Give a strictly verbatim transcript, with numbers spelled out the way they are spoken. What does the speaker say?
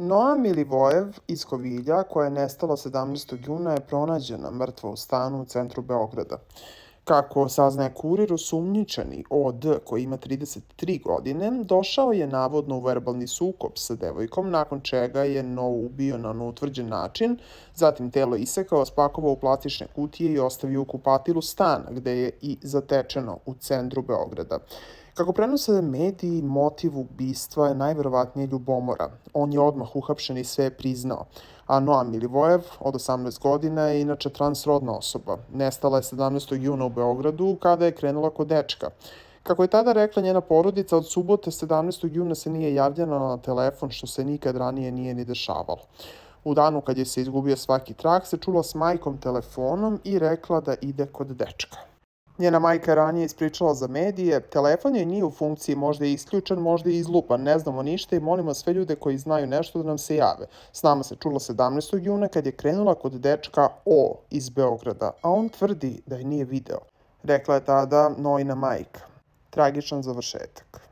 Noa Milivojev iz Kovilja, koja je nestala sedamnaestog juna, je pronađena mrtva u stanu u centru Beograda. Kako saznaje Kurir, osumnjičeni O D, koji ima trideset tri godine, došao je navodno u verbalni sukob sa devojkom, nakon čega je Nou ubio na neutvrđen način, zatim telo isekao, spakovao u plastične kutije i ostavio u kupatilu stana, gde je i zatečeno u centru Beograda. Kako prenose mediji, motiv ubistva je najverovatnije ljubomora. On je odmah uhapšen i sve je priznao. A Noa Milivojev, od osamnaest godina, je inače transrodna osoba. Nestala je sedamnaestog juna u Beogradu, kada je krenula kod dečka. Kako je tada rekla njena porodica, od subote sedamnaestog juna se nije javljala na telefon, što se nikad ranije nije ni dešavalo. U danu kad je se izgubio svaki trag, se čula s majkom telefonom i rekla da ide kod dečka. Njena majka je ranije ispričala za medije, telefon je nije u funkciji, možda je isključen, možda je izlupan, ne znamo ništa i molimo sve ljude koji znaju nešto da nam se jave. S nama se čula sedamnaestog juna kad je krenula kod dečka O iz Beograda, a on tvrdi da je nije video. Rekla je tada Noina majka. Tragičan završetak.